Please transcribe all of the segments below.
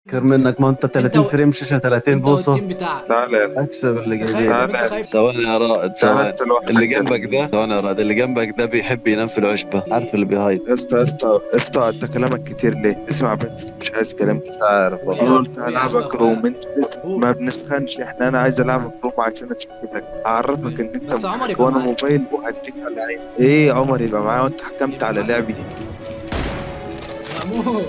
اكتر منك، ما انت 30 فريم شاشه 30 بوصه. والتيم بتاعك تعالى اكسب اللي تخيل. جايبين. طب انت خايف ثواني يا رائد، تعالى ثواني. انت لوحدك اللي كده. جنبك ده، ثواني يا رائد، اللي جنبك ده بيحب ينام في العشبه، عارف اللي بيهايد. يا اسطى يا اسطى يا اسطى، انت كلامك كتير ليه؟ اسمع بس، مش عايز كلام كتير. مش عارف قول يا انا والله. عم، قلت قول يا عم هلعبك يا روم، اخويا. انت قول. ما بنسخنش احنا. انا عايز العبك روم عشان اسكتك، اعرفك ان انت بس عمر محك يبقى وانا معايا. موبايل وهديك على عيني. ايه عمر يبقى معايا وانت حكمت يبقى على معاك لعبي؟ التيم. مأمون.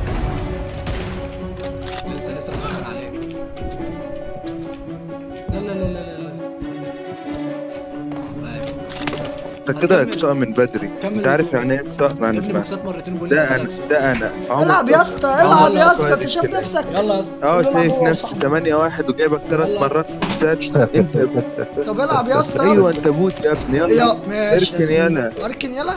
لسه مسخن عليك. لا لا لا لا لا. انت كده هنكمل. اقصاء من بدري. كمل انت عارف الجول. يعني ايه اقصاء؟ ما يا انا ابني اسمع. بوكسات مرتين وبقول لي ده انت كده انا اقصاء. ده انا العب يا اسطى، العب يا اسطى، انت شايف نفسك. يلا يا اسطى. قول له العب شايف هو نفسي وصاحبه. 8-1 وجايبك 3 يلا. مرات بوكسات. انت طب العب يا اسطى. ايوه انت بوت يا ابني، يلا يا ماشي اركن يلا. اركن يلا.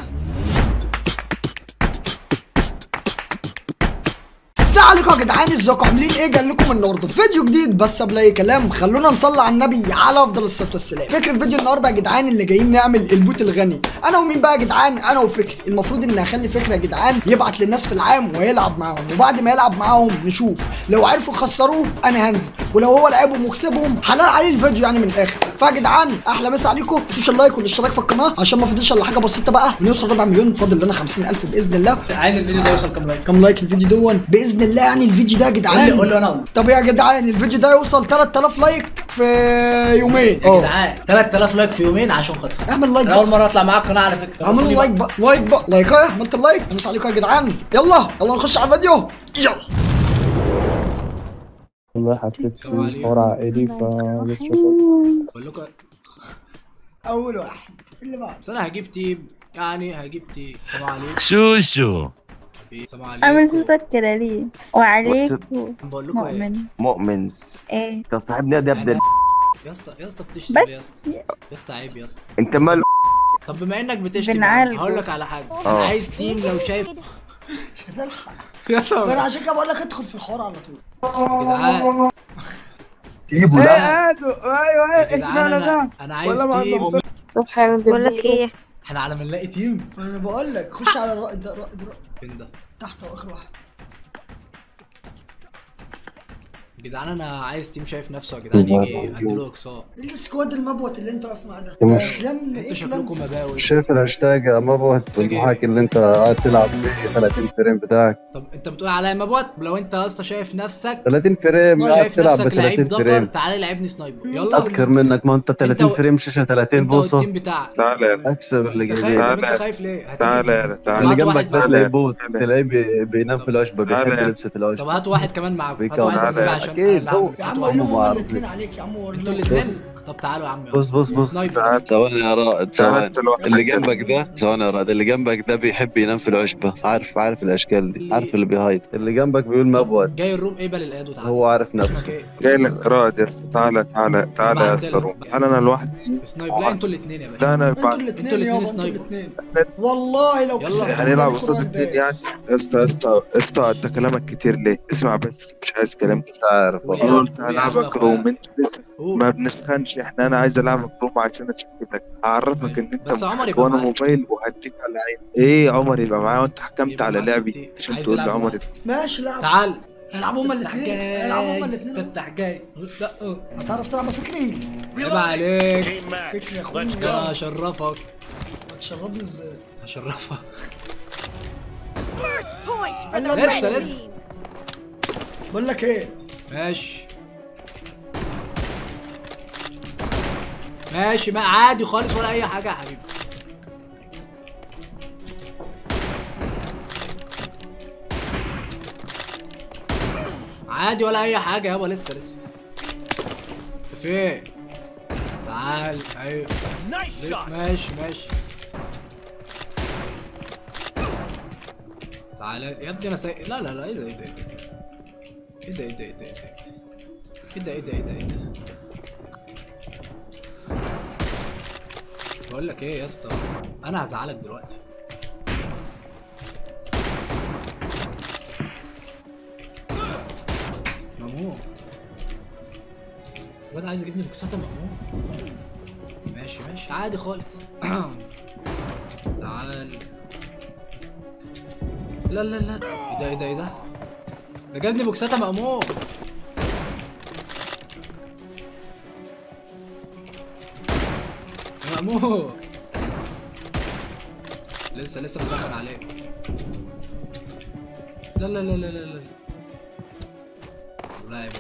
السلام عليكم يا جدعان، ازيكم عاملين ايه؟ جاي لكم النهارده فيديو جديد، بس قبل اي كلام خلونا نصلي على النبي على افضل الصلاه والسلام. فكره الفيديو النهارده يا جدعان اللي جايين نعمل البوت الغني. انا ومين بقى يا جدعان؟ انا وفكري. المفروض ان اخلي فكره يا جدعان يبعت للناس في العام ويلعب معاهم، وبعد ما يلعب معاهم نشوف لو عرفوا يخسروه انا هنزل، ولو هو لعبهم وكسبهم حلال عليه الفيديو يعني من الاخر. فيا جدعان احلى مسا عليكم، ما تنسوش اللايك والاشتراك في القناه عشان ما فاضلش الا حاجه بسيطه بقى ونوصل 4 مليون. فاضل لنا 50,000 باذن الله. عايز الفيديو ده يوصل كام لايك؟ كم لايك الفيديو دون باذن الله؟ يعني الفيديو ده يا جدعان قول لي انا اقول. طب يا جدعان الفيديو ده يوصل 3000 لايك في يومين. يا جدعان 3000 لايك في يومين عشان خاطر اعمل لايك انا بقى. اول مره اطلع معاك قناه على فكره. اعملوا لايك بقى، لايك بقى، لايك اهي. عملت اللايك، امس عليكم يا جدعان. يلا نخش على الفيديو، يلا. والله حسيت السلام عليكم. حوار عائلي فبتشوف. بقول لكم اول واحد اللي بعد. بس انا هجيب تيم، يعني هجيب تيم. السلام عليكم. شوشو السلام عامل عليكم. صوتك كده ليه؟ وعليكم بقول لكم ايه؟ مؤمن. مؤمنز ايه؟ انت صاحبني يا ابن يا اسطى بتشتم بس ليه يا اسطى؟ يا اسطى عيب يا اسطى. انت مال طب بما انك بتشتم بنعالجه. هقول لك على حاجه. انا عايز تيم لو شايف مش هتلحق. يا انا اسطى عشان كده بقول لك ادخل في الحوار على طول. يا جدعان تجيبه لا يا جدعان انا عايز تيم. بقول لك ايه؟ احنا على ما نلاقي تيم. انا بقول لك خش على الرائد ده، رائد فين ده؟ تحت واخر واحد. يا جدعان انا عايز تيم شايف نفسه يا جدعان يجي اديله اقصاء. ايه السكواد المبوت اللي انت واقف معاه ده؟ مش- كلان انتوا ايه شكلكم كلان؟ مباوي. شايف الهاشتاج يا مبوت المحاكي اللي انت قاعد تلعب فيه 30 فريم بتاعك؟ طب انت بتقول عليا مبوت؟ لو انت يا اسطى شايف نفسك 30 فريم قاعد شايف تلعب ب نفسك لعيب 30 دكر فريم. تعالى لعبني سنايبر يلا. اكتر منك، ما انت 30 انت و- فريم شاشه 30 انت بوصه. والتيم بتاعك. تعالى اكسب اللي انت خايف؟ جايبين. طب انت تعالى. خايف ليه؟ هتيجي؟ تعالى يلا اللي تعالى. هات جنبك واحد ده معاك. تلاقيه بوت، تعالى. تلاقيه بينام في العشبه، بيحب تعالى. لبسه طب العشبه. هات واحد كمان معاكم. هات بيكون واحد على- كمان عشان أكيد انا اللي هو. هعمل. يا هات عم واحد. قول لهم معروف. هما الاثنين عليك يا عم. انتوا الاثنين. طب تعالوا يا عم يلا. بص سنايبر. ثواني يا رائد، تعالى ثواني. انت لوحدك اللي كده. جنبك ده، ثواني يا رائد، اللي جنبك ده بيحب ينام في العشبه، عارف الاشكال دي، عارف اللي بيهايد. اللي جنبك بيقول مبوت، جاي الروم اقبل الايد وتعالى. هو عارف اسمك نفسه. ايه؟ جاي لك رائد يا اسطى. تعالى يا اسطى روم. انا لوحدي. سنايبر. لا انتوا الاثنين يا لا باشا. انا انتوا بعد الاثنين انتوا الاتنين يابا، انتوا سنايبر. الاثنين. والله لو يلا. كسبت هنلعب هنكون قصاد الاتنين الباس. يعني. يا اسطى انت كلامك كتير ليه؟ اسمع بس، مش عايز كلام كتير. مش عارف قول والله. يا انا عم، قلت قول يا عم هلعبك يا روم، اخويا. انت لسه قول. ما بنسخنش احنا. انا عايز العبك روم عشان اسكتك، اعرفك ان انت بس عمر محك يبقى وانا معايا. موبايل وهديك على عيني. ايه عمر يبقى معايا وانت حكمت يبقى على معاك لعبي كتير. عشان عايز تقول لي يلعب عمر لوحده. ماشي لعب. تعال. هيلعبوا هما الاثنين، هيلعبوا هما الاثنين. فتح جاي. لا هتعرف تلعب يا فكري؟ عيب عليك. فكري يا اخويا. انا هشرفك. هتشربني ازاي؟ هشرفك. لسه بقول لك ايه؟ ماشي ما عادي خالص ولا اي حاجه يا حبيبي. عادي ولا اي حاجه يابا. لسه انت فين؟ تعال. ايوه ماشي تعال يا ابني. انا لا ايه ده بقول لك ايه يا اسطى، انا هزعلك دلوقتي. مأمون الواد عايز يجيبني بكسات مأمون. ماشي عادي خالص. تعال. لا ايه ده ده جابني بوكسات يا مأمون. يا مأمون لسه بسخن عليك. لا لا لا لا لا لا لاعب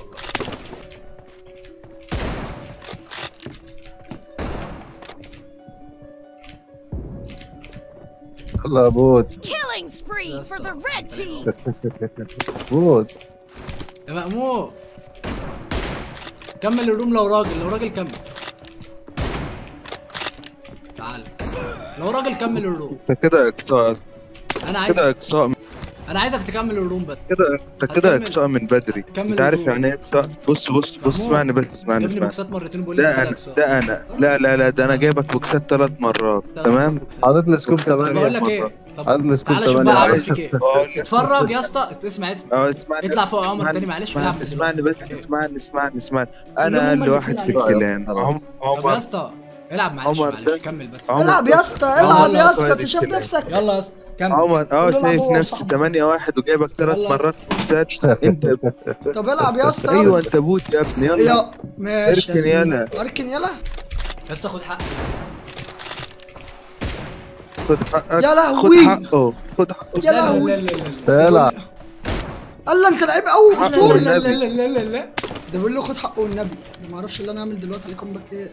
يلا يا بود. Killing spree for the red team. بود يا مأمون كمل الروم. لو راجل كمل. تعال لو راجل كمل الروم. انت كده اقصاء. كده اقصاء. انا عايزك تكمل الروم بس. انت كده اقصاء من بدري. كمل انت عارف الروم. يعني ايه اقصاء؟ بص اسمعني بس اسمعني. جابني بوكسات مرتين بقول لي ده انا لا ده انا جايبك بوكسات 3 مرات تمام. حاطط لي سكوب بقول 8. لك ايه؟ حاطط لي سكوب تعالى شوف 8. بقى اعمل فيك ايه. اتفرج يا اسطى. اسمع اسمعني. اطلع فوق يا عمر تاني معلش. اسمعني بس اسمعني. انا اقل واحد في الكلان. طب يا اسطى العب معلش كمل بس. العب يا اسطى انت شايف نفسك. يلا يا اسطى كمل. عمر شايف نفسي 8-1 وجايبك 3 مرات بوكسات. انت طب العب يا اسطى. ايوه انت بوت يا ابني. يلا ماشي اركن يلا. اركن يلا يا اسطى خد حقك. خد حقك. يا لهوي. خد حقه. يا لهوي. العب. الله انت لعيب قوي اسطوري. لا لا لا لا لا. ده بيقول له خد حقه والنبي. ما اعرفش اللي انا اعمل دلوقتي عليكم باك ايه.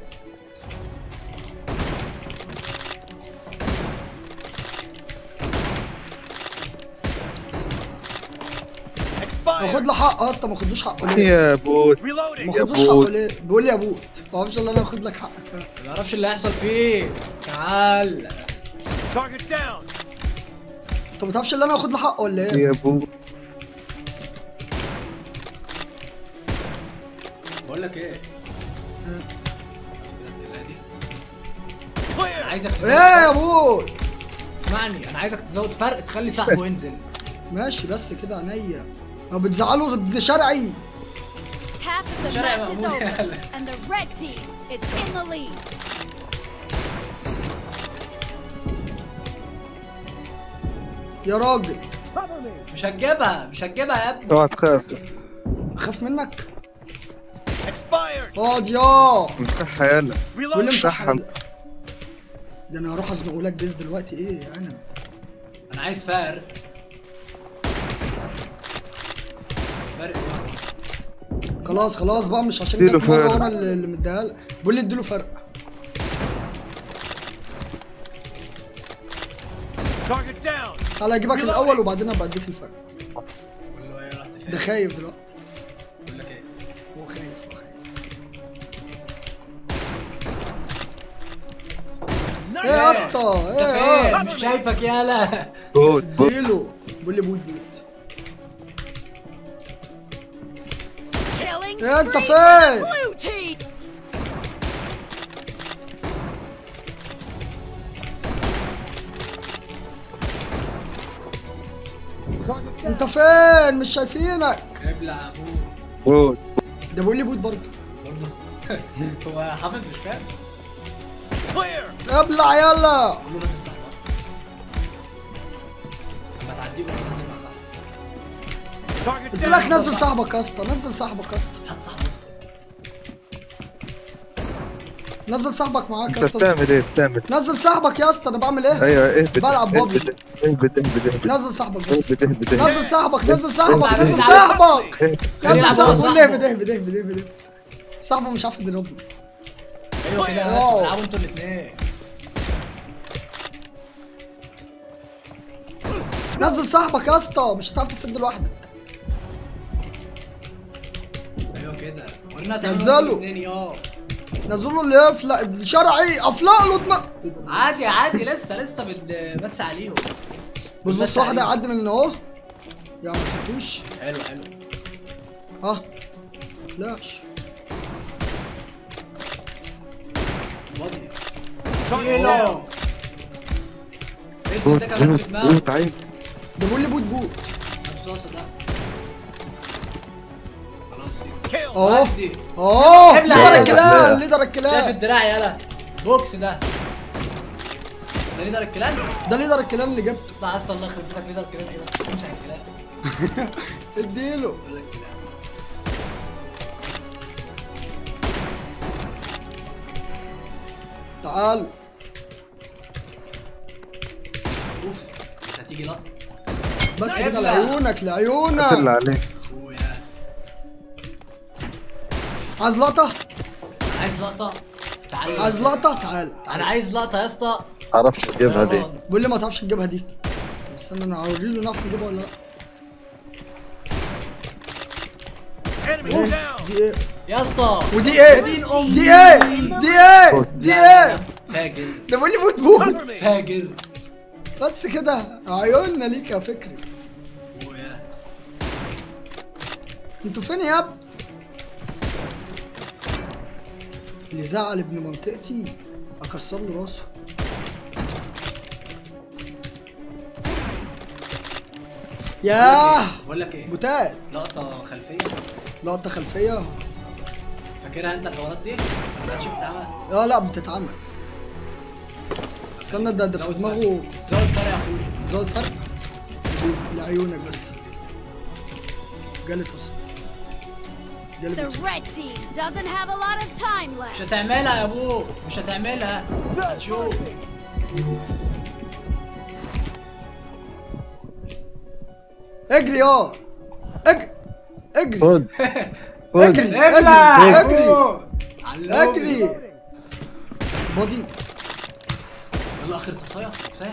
خد له حقه يا اسطى. ما خدوش حقه ليه؟ يا بوت. ما خدوش حقه ليه؟ بيقول لي يا بوت. ما اعرفش اللي انا اخد لك حقك. ما اعرفش اللي هيحصل فيه. تعال. انت ما تعرفش اللي انا اخد له حقه ولا ايه؟ يا بوت. بقول لك ايه؟ انا عايزك تزود ايه يا بوت؟ اسمعني انا عايزك تزود فرق تخلي صاحبه ينزل. ماشي بس كده عينيا. ما بتزعلوا ابن شرعي. Half of the match is over, and the red team is in the lead. يا راجل مش هتجيبها يا ابني. اوعى تخاف. اخاف منك. اقعد يا امسحها يلا. واللي امسحها. ده انا هروح ازنقه لك بيز دلوقتي. ايه انا عايز فرق. خلاص بقى مش عشان اديله جت مره فرق. وانا اللي مديها لك. بقول لي اديله فرق. تعالى اجيبك الاول وبعدين ابقى اديك الفرق. ده خايف دلوقتي. بقول لك ايه؟ هو خايف. ايه يا اسطى؟ ايه مش شايفك يالا. بوت. اديله. بقول لي بوت. Killing ايه انت spree فين؟ for blue team. انت فين؟ مش شايفينك. ابلع ابوه. بوت. ده بيقول لي بوت برضه. هو حافظ مش فاهم. ابلع يلا. قول له نزل صاحبك. لما تعديه قول له نزل مع صاحبك. قلت لك نزل صاحبك يا اسطى. نزل صاحبك يا اسطى. هات صاحبه يا اسطى. نزل صاحبك معاك انت يا اسطى. بتعمل ايه؟ بتعمل نزل صاحبك يا اسطى. انا بعمل ايه؟ ايوه اهبد. بلعب بابجي. اهبد. نزل صاحبك بس. اهبد. نزل صاحبك. نزل صاحبك. اهبد. نزل صاحبك. نزل العب صاحبك. صاحبه. قول لي اهبد. صاحبه مش عارف يضربني. ايوه كده واو. العبوا انتوا الاثنين. نزل صاحبك يا اسطى. مش هتعرف تسد لوحدك. ايوه كده ورينا نزله. الاثنين يا. نزلوا اللي يفلق ابن شرعي. افلق له دماغ. عادي لسه بس عليهم. بص واحد هيعدي من اهو. يا ما تحطوش. حلو ها طلعش. يلا انت ده كمان في دماغك. بوت عين. ده بيقول لي بوت. خلاص ده خلاص اهو ودي. ليدر الكلان. شايف الدراع يلا. بوكس ده ليدر الكلان. ده ليدر الكلان اللي جبته. اطلع اصلا الله يخرب بيتك. ليدر الكلان ايه بس؟ امسح الكلان. اديله. بقول لك لا. تعال. اوف انت هتيجي لقطه. بس لا كده ابلع. لعيونك اللي لعيونك. عليه. اخويا عايز لقطة؟ عايز لقطه. تعال عايز لقطة؟ تعال. انا عايز لقطه يا اسطى. معرفش تجيبها دي. بيقول لي ما تعرفش تجيبها دي. طب استنى انا هوري له نعرف نجيبها ولا لا. أوف، دي ايه؟ يا اسطى ودي ايه؟ دين أمي. دي ايه؟ دي ايه؟ دي ايه؟ فاجر ده بيقول لي موت موت. فاجر. بس كده عيوننا ليك يا فكري. اخويا انتوا فين يا ابني؟ اللي زعل ابن منطقتي اكسر له راسه. ياه بقول لك ايه، بوتات. لقطه خلفيه لقطة خلفية. فاكرها انت الحوارات دي؟ ما تشوف بتتعمل. لا لا بتتعمل. استنى ده في زود دماغه. زود فرق يا اخويا. زود فرق. لعيونك بس. جالت اصلا. The red team doesn't have a lot of time مش left. هتعملها يا ابو، مش هتعملها. هتشوف. اجري يا اجري اجري خد خد. اجري ابلع اجري علمني. اجري. بودي. يلا اخر تصايع تصايع.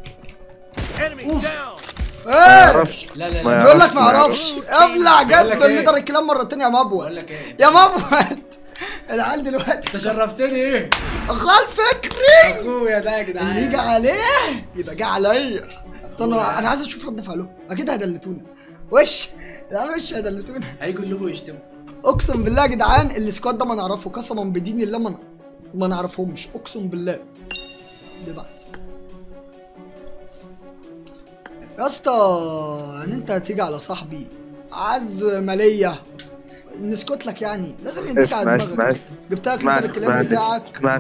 ايه معرفش. لا لا ما لا بيقول لك ما يعرفش. اعرفش. ابلع بقول جاب لك ايه؟ الليدر الكلام مرتين يا مبوة. بقول لك ايه، يا مبوة العيال دلوقتي انت شرفتني ايه؟ خال فكري. اخويا ده يا جدعان. اللي يجي عليه يبقى جه عليا. استنى انا عايز اشوف رد فعلهم. اكيد هيدلتونا. وش يعني وش هيدلتونا. هيجوا يقولوا يشتموا. اقسم بالله يا جدعان السكواد ده ما نعرفه. قسما بدين الله ما نعرفهمش. اقسم بالله. ببعت يا اسطى ان انت هتيجي على صاحبي عز ماليه نسكت لك يعني. لازم يديك على اسمع، دماغك يا اسطى. جبت لك اسمعني الكلام بتاعك.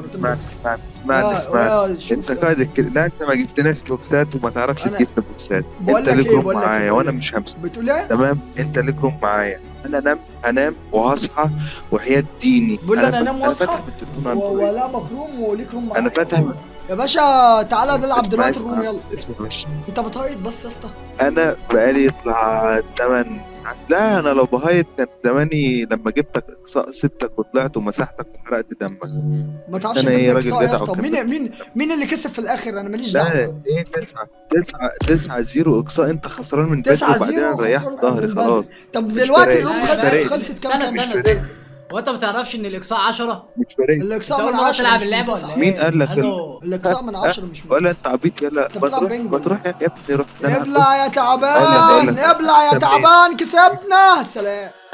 اسمعني انت قاعد لا انت ما جبتناش بوكسات وما تعرفش أنا- تجيب بوكسات. بقول انت لك ليك ايه روم بقول لك معايا إيه، وانا بقول لك مش همسك. بتقول ايه؟ تمام انت ليك روم معايا. انا هنام وهصحى وحياة ديني. بقول لي انا انام واصحى فاتح بالتليفون على البريد. ولا مكروم وليك روم معايا. انا فاتح يا باشا تعالى نلعب دلوقتي الروم يلا. اسمع. انت بتهيط بس يا اسطى. انا بقالي يطلع 8 ساعات. لا انا لو بهايط كان زماني لما جبتك اقصاء سبتك وطلعت ومسحتك وحرقت دمك. ما تعرفش أنا إيه، تبدا راجل اقصاء يا جدع اسطى. وكمل. مين اللي كسب في الاخر؟ انا ماليش لا دعوه. ايه 9 0 اقصاء. انت خسران من بدري 9-0 وبعدين انا ريحت خسران ظهري من خلاص. طب دلوقتي فارق. الروم مش فارق. خلصت كام استنى كام؟ استنى استنى. هو انت ما تعرفش ان الاقصاء 10؟ مش فارق. الاقصاء انت من اول مرة 10 تلعب مش من اللعبة 9. ولا ايه؟ مين قال لك الو. الاقصاء من 10 مش من ولا 9. انت عبيط يلا. انت بتلعب بينج ما تروح يا ابني روح. ابلع يا أقول تعبان لك. ابلع يا طب إيه؟ تعبان كسبنا. سلام.